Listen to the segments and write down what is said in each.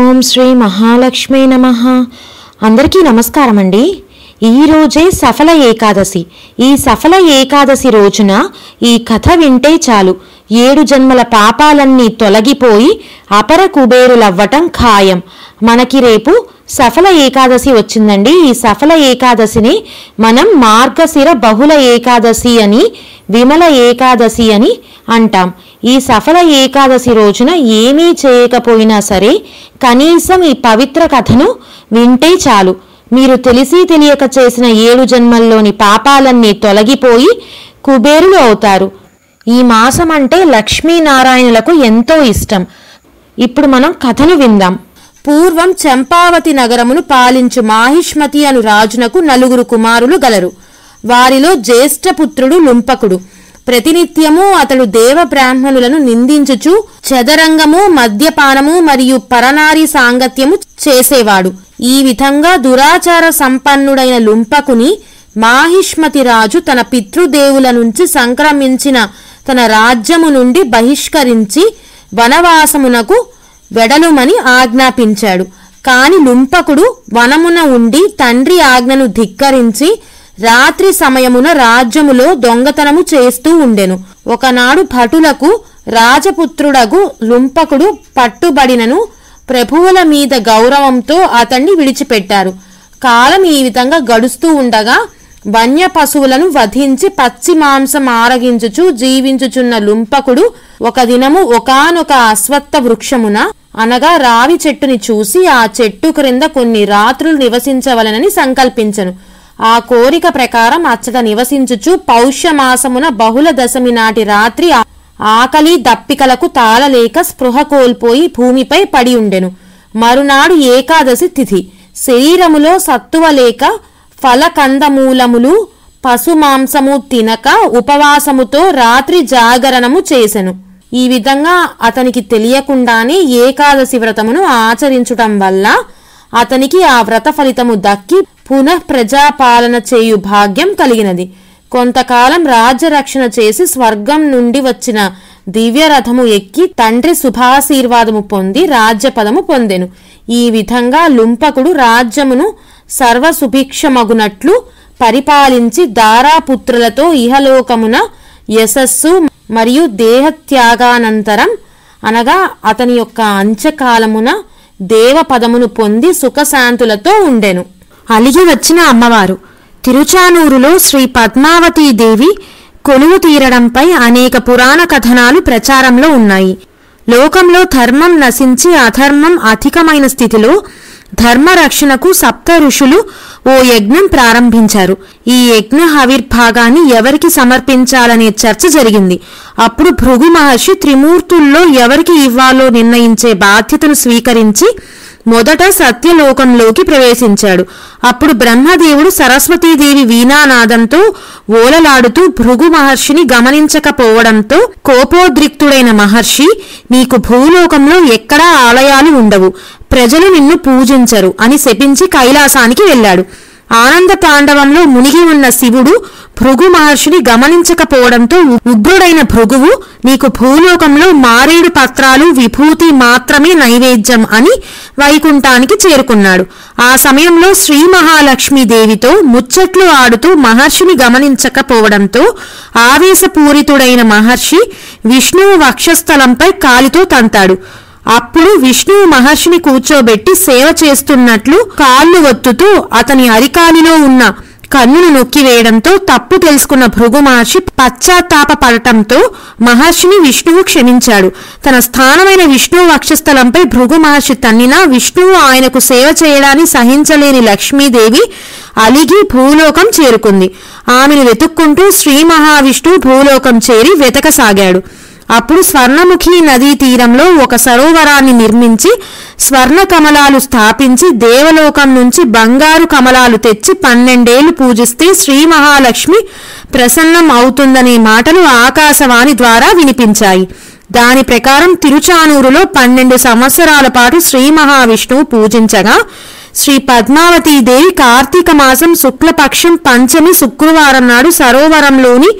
ఓం శ్రీ మహాలక్ష్మీ నమః. అందరికీ నమస్కారం అండి. ఈరోజే సఫల ఏకాదశి. ఈ సఫల ఏకాదశి రోజున ఈ కథ వింటే చాలు 7 జన్మల పాపాలన్నీ తొలగిపోయి అపర కుబేరులవ్వటం ఖాయం. మనకి రేపు సఫల ఏకాదశి వచ్చిందండి. ఈ సఫల ఏకాదశిని మనం మార్గశిర బహుళ ఏకాదశి అని, విమల ఏకాదశి అని అంటాం. ఈ సఫల ఏకాదశి రోజున ఏమీ చేయకపోయినా సరే కనీసం ఈ పవిత్ర కథను వింటే చాలు మీరు తెలిసి తెలియక చేసిన 7 జన్మల్లోని పాపాలన్నీ తొలగిపోయి కుబేరులు అవుతారు. ఈ మాసం అంటే లక్ష్మీనారాయణులకు ఎంతో ఇష్టం. ఇప్పుడు మనం కథను విందాం. పూర్వం చంపావతి నగరమును పాలించు మాహిష్మతి అను రాజునకు 4 కుమారులు గలరు. వారిలో జ్యేష్ఠపుత్రుడు లుంపకుడు. ప్రతినిత్యము అతడు దేవ బ్రాహ్మణులను నిందించుచు చదరంగము, మద్యపానము మరియు పరనారి సాంగత్యము చేసేవాడు. ఈ విధంగా దురాచార సంపన్నుడైన లుంపకుని మాహిష్మతి రాజు తన పితృదేవుల నుంచి సంక్రమించిన తన రాజ్యము నుండి బహిష్కరించి వనవాసమునకు వెడలుమని ఆజ్ఞాపించాడు. కాని లుంపకుడు వనమున ఉండి తండ్రి ఆజ్ఞను ధిక్కరించి రాత్రి సమయమున రాజ్యములో దొంగతనము చేస్తూ ఉండెను. ఒకనాడు భటులకు రాజపుత్రుడగు లుంపకుడు పట్టుబడినను ప్రభువుల మీద గౌరవంతో అతన్ని విడిచిపెట్టారు. కాలం ఈ విధంగా గడుస్తూ ఉండగా వన్య పశువులను వధించి పచ్చి మాంసం ఆరగించుచు జీవించుచున్న లుంపకుడు ఒక దినము ఒకానొక అశ్వత్థ వృక్షమున అనగా రావి చెట్టుని చూసి ఆ చెట్టు క్రింద కొన్ని రాత్రులు నివసించవలనని సంకల్పించెను. ఆ కోరిక ప్రకారం అచ్చట నివసించుచు పౌష్యమాసమున బహుళ దశమి నాటి రాత్రి ఆకలి దప్పికలకు తాళలేక స్పృహ కోల్పోయి భూమిపై పడి ఉండెను. మరునాడు ఏకాదశి తిథి. శరీరములో సత్తువ లేక ఫలకందమూలములు పశుమాంసము తినక ఉపవాసముతో రాత్రి జాగరణము చేసెను. ఈ విధంగా అతనికి తెలియకుండానే ఏకాదశి వ్రతమును ఆచరించుటం వల్ల అతనికి ఆ వ్రత ఫలితము దక్కి పునః ప్రజాపాలన చేయు భాగ్యం కలిగినది. కొంతకాలం రాజ్యరక్షణ చేసి స్వర్గం నుండి వచ్చిన దివ్యరథము ఎక్కి తండ్రి శుభాశీర్వాదము పొంది రాజ్యపదము పొందెను. ఈ విధంగా లుంపకుడు రాజ్యమును సర్వసుభిక్షమగునట్లు పరిపాలించి దారాపుత్రులతో ఇహలోకమున యశస్సు మరియు దేహత్యాగానంతరం అనగా అతని యొక్క అంత్యకాలమున దేవపదమును పొంది సుఖశాంతులతో ఉండెను. అలిగి వచ్చిన అమ్మవారు. తిరుచానూరులో శ్రీ పద్మావతీదేవి కొలువు తీరడంపై అనేక పురాణ కథనాలు ప్రచారంలో ఉన్నాయి. లోకంలో ధర్మం నశించి అధర్మం అధికమైన స్థితిలో ధర్మరక్షణకు సప్త ఋషులు ఓ యజ్ఞం ప్రారంభించారు. ఈ యజ్ఞ హవిర్భాగాన్ని ఎవరికి సమర్పించాలనే చర్చ జరిగింది. అప్పుడు భృగు మహర్షి త్రిమూర్తుల్లో ఎవరికి ఇవ్వాలో నిర్ణయించే బాధ్యతను స్వీకరించి మొదట సత్యలోకంలోకి ప్రవేశించాడు. అప్పుడు బ్రహ్మదేవుడు సరస్వతీదేవి వీణానాదంతో ఓలలాడుతూ భృగు మహర్షిని గమనించకపోవడంతో కోపోద్రిక్తుడైన మహర్షి, నీకు భూలోకంలో ఎక్కడా ఆలయాలు ఉండవు, ప్రజలు నిన్ను పూజించరు అని శపించి కైలాసానికి వెళ్ళాడు. ఆనంద తాండవంలో మునిగి ఉన్న శివుడు భృగు మహర్షిని గమనించకపోవడంతో ఉగ్రుడైన భృగువు, నీకు భూలోకంలో మారేడు పత్రాలు విభూతి మాత్రమే నైవేద్యం అని వైకుంఠానికి చేరుకున్నాడు. ఆ సమయంలో శ్రీ మహాలక్ష్మీదేవితో ముచ్చట్లు ఆడుతూ మహర్షిని గమనించకపోవడంతో ఆవేశపూరితుడైన మహర్షి విష్ణువు వక్షస్థలంపై కాలితో తంతాడు. అప్పుడు విష్ణువు మహర్షిని కూర్చోబెట్టి సేవ చేస్తున్నట్లు కాళ్ళు ఒత్తుతూ అతని అరికాలిలో ఉన్న కన్నును నొక్కివేయడంతో తప్పు తెలుసుకున్న భృగు మహర్షి పశ్చాత్తాప పడటంతో మహర్షిని విష్ణువు క్షమించాడు. తన స్థానమైన విష్ణువు వక్షస్థలంపై భృగు మహర్షి తన్నినా విష్ణువు ఆయనకు సేవ చేయడాన్ని సహించలేని లక్ష్మీదేవి అలిగి భూలోకం చేరుకుంది. ఆమెను వెతుక్కుంటూ శ్రీ మహావిష్ణువు భూలోకం చేరి వెతకసాగాడు. అప్పుడు స్వర్ణముఖి నదీ తీరంలో ఒక సరోవరాన్ని నిర్మించి స్వర్ణ కమలాలు స్థాపించి దేవలోకం నుంచి బంగారు కమలాలు తెచ్చి 12 ఏళ్లు పూజిస్తే శ్రీ మహాలక్ష్మి ప్రసన్నం అవుతుందనే మాటలు ఆకాశవాణి ద్వారా వినిపించాయి. దాని ప్రకారం తిరుచానూరులో 12 సంవత్సరాల పాటు శ్రీ మహావిష్ణువు పూజించగా శ్రీ పద్మావతీదేవి కార్తీక మాసం శుక్లపక్షం పంచమి శుక్రవారం నాడు సరోవరంలోని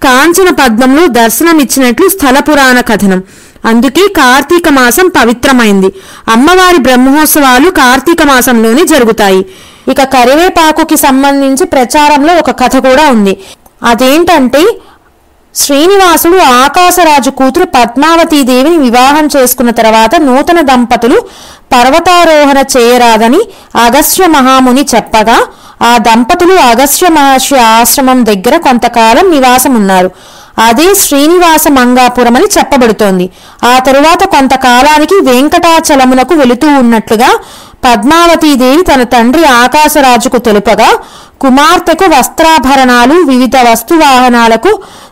కాంచన పద్మంలో దర్శనమిచ్చినట్లు స్థల పురాణ కథనం. అందుకే కార్తీక మాసం పవిత్రమైంది. అమ్మవారి బ్రహ్మోత్సవాలు కార్తీక మాసంలోనే జరుగుతాయి. ఇక కరివేపాకుకి సంబంధించి ప్రచారంలో ఒక కథ కూడా ఉంది. అదేంటంటే, శ్రీనివాసుడు ఆకాశరాజు కూతురు పద్మావతీదేవిని వివాహం చేసుకున్న తర్వాత నూతన దంపతులు పర్వతారోహణ చేయరాదని అగస్త్య మహాముని చెప్పగా ఆ దంపతులు అగస్త్య మహర్షి ఆశ్రమం దగ్గర కొంతకాలం నివాసం ఉన్నారు. అదే శ్రీనివాస మంగాపురం అని చెప్పబడుతోంది. ఆ తరువాత కొంతకాలానికి వెంకటాచలమునకు వెళుతూ ఉన్నట్లుగా పద్మావతీదేవి తన తండ్రి ఆకాశరాజుకు తెలుపగా కుమార్తెకు వస్త్రాభరణాలు, వివిధ వస్తువాహనాలకు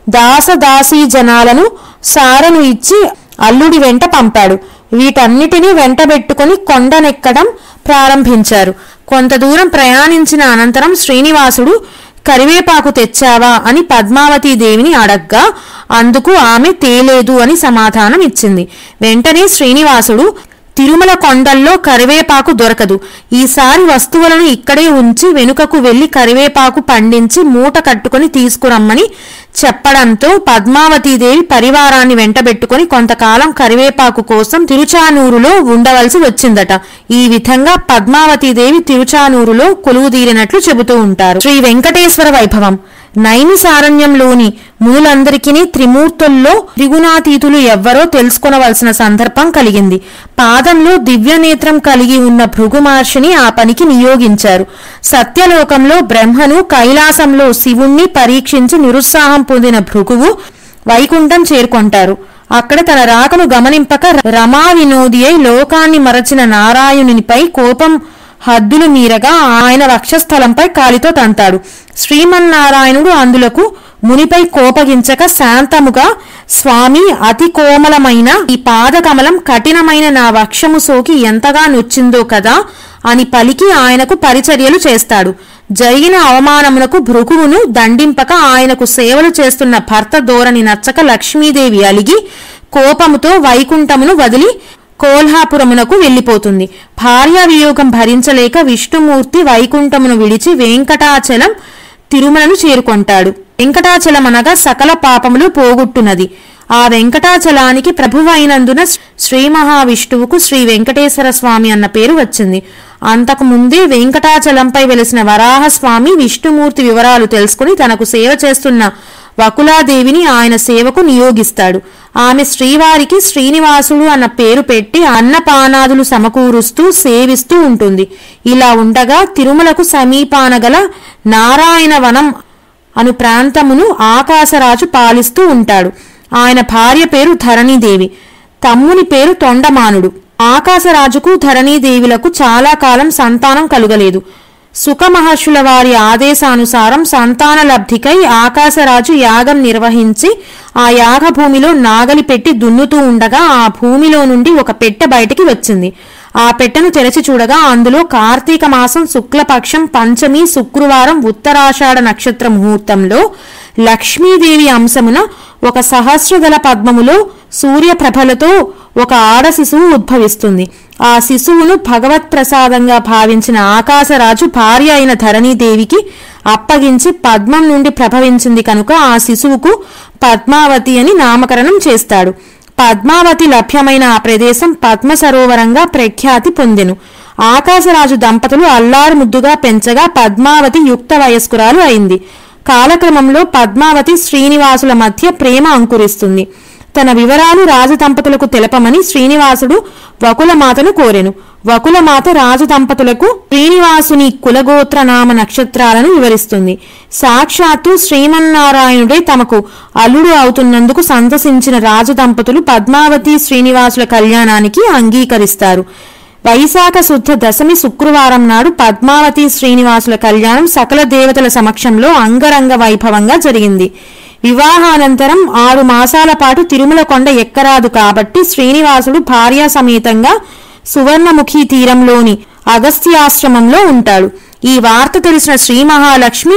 దాసదాసీ జనాలను సారను ఇచ్చి అల్లుడి వెంట పంపాడు. వీటన్నిటినీ వెంటబెట్టుకుని కొండనెక్కడం ప్రారంభించారు. కొంత దూరం ప్రయాణించిన అనంతరం శ్రీనివాసుడు కరివేపాకు తెచ్చావా అని పద్మావతీదేవిని అడగ్గా అందుకు ఆమె తేలేదు అని సమాధానం ఇచ్చింది. వెంటనే శ్రీనివాసుడు, తిరుమల కొండల్లో కరివేపాకు దొరకదు, ఈసారి వస్తువులను ఇక్కడే ఉంచి వెనుకకు వెళ్లి కరివేపాకు పండించి మూట కట్టుకుని తీసుకురమ్మని చెప్పడంతో పద్మావతీదేవి పరివారాన్ని వెంటబెట్టుకుని కొంతకాలం కరివేపాకు కోసం తిరుచానూరులో ఉండవలసి వచ్చిందట. ఈ విధంగా పద్మావతీదేవి తిరుచానూరులో కొలువుదీరినట్లు చెబుతూ ఉంటారు. శ్రీ వెంకటేశ్వర వైభవం. నైమిసారణ్యంలోని మునులందరికీ త్రిమూర్తుల్లో త్రిగుణాతీతులు ఎవ్వరో తెలుసుకొనవలసిన సందర్భం కలిగింది. పాదంలో దివ్యనేత్రం కలిగి ఉన్న భృగు మహర్షిని ఆ పనికి నియోగించారు. సత్యలోకంలో బ్రహ్మను, కైలాసంలో శివుణ్ణి పరీక్షించి నిరుత్సాహం పొందిన భృగువు వైకుంఠం చేరుకొంటారు. అక్కడ తన రాకను గమనింపక రమా వినోది అయి లోకాన్ని మరచిన నారాయణునిపై కోపం హద్దులు మీరగా ఆయన వక్షస్థలంపై కాలితో తంతాడు. శ్రీమన్నారాయణుడు అందులకు మునిపై కోపగించక శాంతముగా, స్వామి, అతి కోమలమైన ఈ పాదకమలం కఠినమైన నా వక్షము సోకి ఎంతగా నొచ్చిందో కదా అని పలికి ఆయనకు పరిచర్యలు చేస్తాడు. జరిగిన అవమానమునకు భృగువును దండింపక ఆయనకు సేవలు చేస్తున్న భర్త ధోరణి నచ్చక లక్ష్మీదేవి అలిగి కోపముతో వైకుంఠమును వదిలి కోల్హాపురమునకు వెళ్లిపోతుంది. భార్యా వియోగం భరించలేక విష్ణుమూర్తి వైకుంఠమును విడిచి వెంకటాచలం తిరుమలను చేరుకొంటాడు. వెంకటాచలం అనగా సకల పాపములు పోగొట్టునది. ఆ వెంకటాచలానికి ప్రభువైనందున శ్రీ మహావిష్ణువుకు శ్రీ వెంకటేశ్వర స్వామి అన్న పేరు వచ్చింది. అంతకు ముందే వెంకటాచలంపై వెలిసిన వరాహస్వామి విష్ణుమూర్తి వివరాలు తెలుసుకుని తనకు సేవ చేస్తున్న వకులాదేవిని ఆయన సేవకు నియోగిస్తాడు. ఆమె శ్రీవారికి శ్రీనివాసుడు అన్న పేరు పెట్టి అన్నపానాదులు సమకూరుస్తూ సేవిస్తూ ఉంటుంది. ఇలా ఉండగా తిరుమలకు సమీపాన గల నారాయణవనం అను ప్రాంతమును ఆకాశరాజు పాలిస్తూ ఉంటాడు. ఆయన భార్య పేరు ధరణీదేవి, తమ్ముని పేరు తొండమానుడు. ఆకాశరాజుకు ధరణీదేవులకు చాలా కాలం సంతానం కలుగలేదు. సుఖమహర్షుల వారి ఆదేశానుసారం సంతాన లబ్ధికై ఆకాశరాజు యాగం నిర్వహించి ఆ యాగ భూమిలో నాగలి పెట్టి దున్నుతూ ఉండగా ఆ భూమిలో నుండి ఒక పెట్టె బయటికి వచ్చింది. ఆ పెట్టెను తెరచి చూడగా అందులో కార్తీక మాసం శుక్లపక్షం పంచమి శుక్రవారం ఉత్తరాషాఢ నక్షత్ర ముహూర్తంలో లక్ష్మీదేవి అంశమున ఒక సహస్రదళ పద్మములో సూర్యప్రభలతో ఒక ఆడ శిశువు ఉద్భవిస్తుంది. ఆ శిశువును భగవత్ ప్రసాదంగా భావించిన ఆకాశరాజు భార్య అయిన ధరణీదేవికి అప్పగించి పద్మం నుండి ప్రభవించింది కనుక ఆ శిశువుకు పద్మావతి అని నామకరణం చేస్తాడు. పద్మావతి లభ్యమైన ఆ ప్రదేశం పద్మ సరోవరంగా ప్రఖ్యాతి పొందెను. ఆకాశరాజు దంపతులు అల్లారు ముద్దుగా పెంచగా పద్మావతి యుక్త వయస్కురాలు అయింది. కాలక్రమంలో పద్మావతి శ్రీనివాసుల మధ్య ప్రేమ అంకురిస్తుంది. తన వివరాలు రాజదంపతులకు తెలపమని శ్రీనివాసుడు వకులమాతను కోరెను. వకులమాత రాజదంపతులకు శ్రీనివాసుని కులగోత్ర నామ నక్షత్రాలను వివరిస్తుంది. సాక్షాత్తు శ్రీమన్నారాయణుడే తమకు అల్లుడు అవుతున్నందుకు సంతసించిన రాజదంపతులు పద్మావతి శ్రీనివాసుల కళ్యాణానికి అంగీకరిస్తారు. వైశాఖ శుద్ధ దశమి శుక్రవారం నాడు పద్మావతి శ్రీనివాసుల కళ్యాణం సకల దేవతల సమక్షంలో అంగరంగ వైభవంగా జరిగింది. వివాహానంతరం 6 మాసాల పాటు తిరుమల కొండ ఎక్కరాదు కాబట్టి శ్రీనివాసుడు భార్యా సమేతంగా సువర్ణముఖి తీరంలోని అగస్త్యాశ్రమంలో ఉంటాడు. ఈ వార్త తెలిసిన శ్రీ మహాలక్ష్మి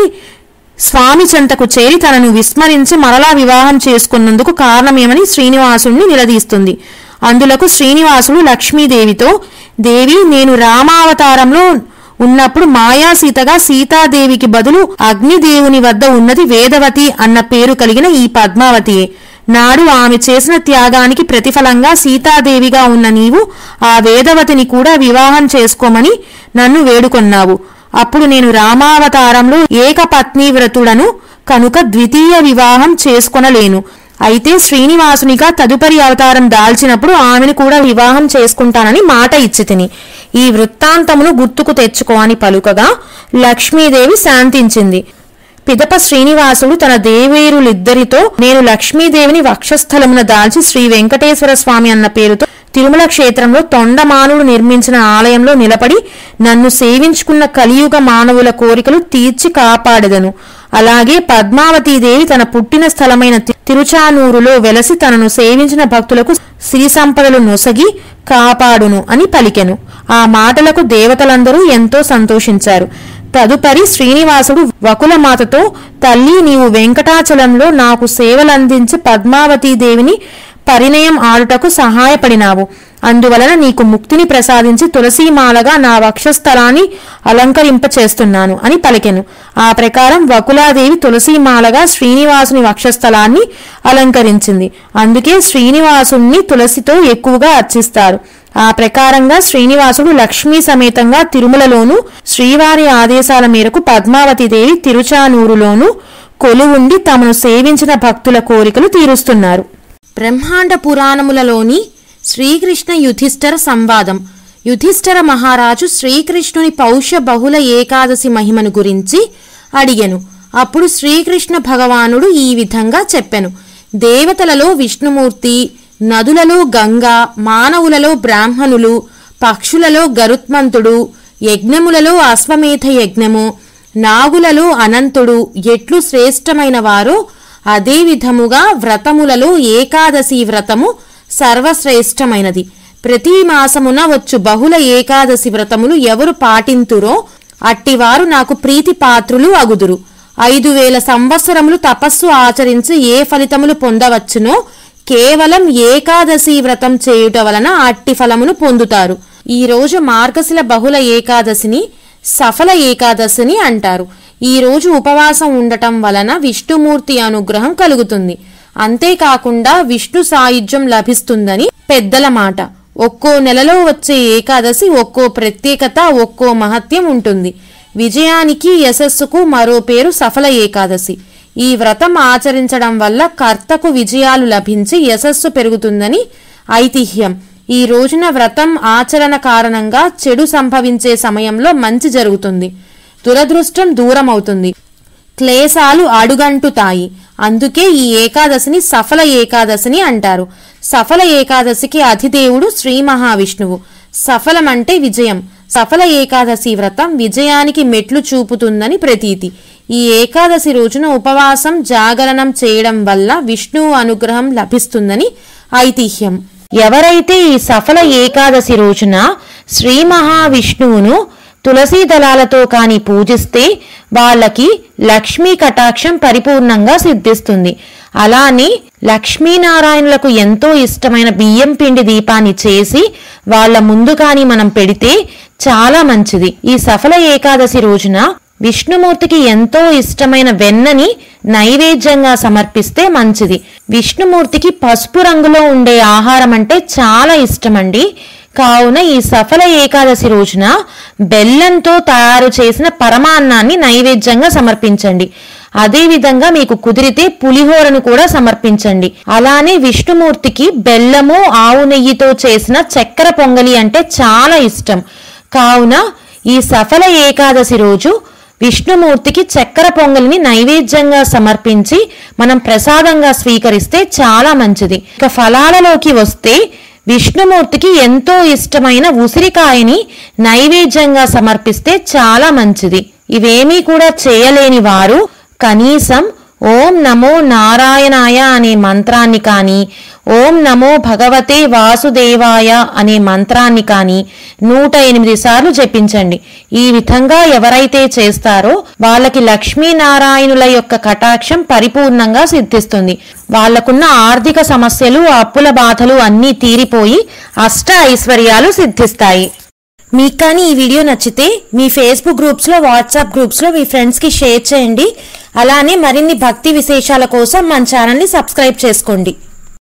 స్వామి చెంతకు చేరి తనను విస్మరించి మరలా వివాహం చేసుకున్నందుకు కారణమేమని శ్రీనివాసుడిని నిలదీస్తుంది. అందులకు శ్రీనివాసుడు లక్ష్మీదేవితో, దేవి, నేను రామావతారంలో ఉన్నప్పుడు మాయాసీతగా సీతాదేవికి బదులు అగ్నిదేవుని వద్ద ఉన్నది వేదవతి అన్న పేరు కలిగిన ఈ పద్మావతియే. నాడు ఆమె చేసిన త్యాగానికి ప్రతిఫలంగా సీతాదేవిగా ఉన్న నీవు ఆ వేదవతిని కూడా వివాహం చేసుకోమని నన్ను వేడుకొన్నావు. అప్పుడు నేను రామావతారంలో ఏకపత్ని వ్రతుడను కనుక ద్వితీయ వివాహం చేసుకొనలేను. అయితే శ్రీనివాసునిగా తదుపరి అవతారం దాల్చినప్పుడు ఆమెను కూడా వివాహం చేసుకుంటానని మాట ఇచ్చితిని. ఈ వృత్తాంతమును గుర్తుకు తెచ్చుకో అని పలుకగా లక్ష్మీదేవి శాంతించింది. పిదప శ్రీనివాసుడు తన దేవేరులిద్దరితో నేను లక్ష్మీదేవిని వక్షస్థలమున దాల్చి శ్రీ వెంకటేశ్వర స్వామి అన్న పేరుతో తిరుమల క్షేత్రంలో తొండమానుడు నిర్మించిన ఆలయంలో నిలబడి నన్ను సేవించుకున్న కలియుగ మానవుల కోరికలు తీర్చి కాపాడెదను. అలాగే పద్మావతీదేవి తన పుట్టిన స్థలమైన తిరుచానూరులో వెలసి తనను సేవించిన భక్తులకు సిరి సంపదలు నొసగి కాపాడును అని పలికెను. ఆ మాటలకు దేవతలందరూ ఎంతో సంతోషించారు. తదుపరి శ్రీనివాసుడు వకులమాతతో, తల్లి నీవు వెంకటాచలంలో నాకు సేవలందించి పద్మావతీదేవిని పరిణయం ఆడుటకు సహాయపడినావు. అందువలన నీకు ముక్తిని ప్రసాదించి తులసీమాలగా నా వక్షస్థలాన్ని అలంకరింపచేస్తున్నాను అని పలికెను. ఆ ప్రకారం వకులాదేవి తులసీమాలగా శ్రీనివాసుని వక్షస్థలాన్ని అలంకరించింది. అందుకే శ్రీనివాసుణ్ణి తులసితో ఎక్కువగా అర్చిస్తారు. ఆ ప్రకారంగా శ్రీనివాసుడు లక్ష్మీ సమేతంగా తిరుమలలోను, శ్రీవారి ఆదేశాల మేరకు పద్మావతీదేవి తిరుచానూరులోను కొలువుండి తమను సేవించిన భక్తుల కోరికలు తీరుస్తున్నారు. బ్రహ్మాండ పురాణములలోని శ్రీకృష్ణ యుధిష్ఠర సంవాదం. యుధిష్ఠర మహారాజు శ్రీకృష్ణుని పౌష బహుళ ఏకాదశి మహిమను గురించి అడిగెను. అప్పుడు శ్రీకృష్ణ భగవానుడు ఈ విధంగా చెప్పెను. దేవతలలో విష్ణుమూర్తి, నదులలో గంగా, మానవులలో బ్రాహ్మణులు, పక్షులలో గరుత్మంతుడు, యజ్ఞములలో అశ్వమేధ యజ్ఞము, నాగులలో అనంతుడు ఎట్లు శ్రేష్టమైన వారో అదే విధముగా వ్రతములలో ఏకాదశి వ్రతము సర్వశ్రేష్టమైనది. ప్రతి మాసమున వచ్చు బహుళ ఏకాదశి వ్రతములు ఎవరు పాటింతురో అట్టివారు నాకు ప్రీతి పాత్రులు అగుదురు. 5000 సంవత్సరములు తపస్సు ఆచరించి ఏ ఫలితములు పొందవచ్చునో కేవలం ఏకాదశి వ్రతం చేయుట వలన అట్టి ఫలమును పొందుతారు. ఈ రోజు మార్గశిల బహుళ ఏకాదశిని సఫల ఏకాదశిని అంటారు. ఈ రోజు ఉపవాసం ఉండటం వలన విష్ణుమూర్తి అనుగ్రహం కలుగుతుంది. అంతేకాకుండా విష్ణు సాయుధ్యం లభిస్తుందని పెద్దల మాట. ఒక్కో నెలలో వచ్చే ఏకాదశి ఒక్కో ప్రత్యేకత, ఒక్కో మహత్యం ఉంటుంది. విజయానికి యశస్సుకు మరో పేరు సఫల ఏకాదశి. ఈ వ్రతం ఆచరించడం వల్ల కర్తకు విజయాలు లభించి యశస్సు పెరుగుతుందని ఐతిహ్యం. ఈ రోజున వ్రతం ఆచరణ కారణంగా చెడు సంభవించే సమయంలో మంచి జరుగుతుంది. దురదృష్టం దూరమవుతుంది. క్లేశాలు అడుగంటుతాయి. అందుకే ఈ ఏకాదశిని సఫల ఏకాదశిని అంటారు. సఫల ఏకాదశికి అధిదేవుడు శ్రీ మహావిష్ణువు. సఫలం అంటే విజయం. సఫల ఏకాదశి వ్రతం విజయానికి మెట్లు చూపుతుందని ప్రతీతి. ఈ ఏకాదశి రోజున ఉపవాసం, జాగరణం చేయడం వల్ల విష్ణువు అనుగ్రహం లభిస్తుందని ఐతిహ్యం. ఎవరైతే ఈ సఫల ఏకాదశి రోజున శ్రీ మహావిష్ణువును తులసీ దళాలతో కాని పూజిస్తే వాళ్ళకి లక్ష్మీ కటాక్షం పరిపూర్ణంగా సిద్ధిస్తుంది. అలానే లక్ష్మీనారాయణులకు ఎంతో ఇష్టమైన బియ్యం పిండి దీపాన్ని చేసి వాళ్ళ ముందు కాని మనం పెడితే చాలా మంచిది. ఈ సఫల ఏకాదశి రోజున విష్ణుమూర్తికి ఎంతో ఇష్టమైన వెన్నని నైవేద్యంగా సమర్పిస్తే మంచిది. విష్ణుమూర్తికి పసుపు రంగులో ఉండే ఆహారం అంటే చాలా ఇష్టమండి. కావున ఈ సఫల ఏకాదశి రోజున బెల్లంతో తయారు చేసిన పరమాన్నాన్ని నైవేద్యంగా సమర్పించండి. అదేవిధంగా మీకు కుదిరితే పులిహోరను కూడా సమర్పించండి. అలానే విష్ణుమూర్తికి బెల్లము, ఆవు నెయ్యితో చేసిన చక్కెర పొంగలి అంటే చాలా ఇష్టం. కావున ఈ సఫల ఏకాదశి రోజు విష్ణుమూర్తికి చక్కెర పొంగలిని నైవేద్యంగా సమర్పించి మనం ప్రసాదంగా స్వీకరిస్తే చాలా మంచిది. ఇక ఫలాలలోకి వస్తే విష్ణుమూర్తికి ఎంతో ఇష్టమైన ఉసిరికాయని నైవేద్యంగా సమర్పిస్తే చాలా మంచిది. ఇవేమీ కూడా చేయలేని వారు కనీసం ఓం నమో నారాయణాయ అనే మంత్రాన్ని కానీ, ఓం నమో భగవతే వాసుదేవాయ అనే మంత్రాన్ని కానీ 108 సార్లు జపించండి. ఈ విధంగా ఎవరైతే చేస్తారో వాళ్ళకి లక్ష్మీనారాయణుల యొక్క కటాక్షం పరిపూర్ణంగా సిద్ధిస్తుంది. వాళ్లకున్న ఆర్థిక సమస్యలు, అప్పుల బాధలు అన్నీ తీరిపోయి అష్ట ఐశ్వర్యాలు సిద్ధిస్తాయి. మీకు కానీ ఈ వీడియో నచ్చితే మీ ఫేస్బుక్ గ్రూప్స్లో, వాట్సాప్ గ్రూప్స్లో మీ ఫ్రెండ్స్కి షేర్ చేయండి. అలానే మరిన్ని భక్తి విశేషాల కోసం మన ఛానల్ని సబ్స్క్రైబ్ చేసుకోండి.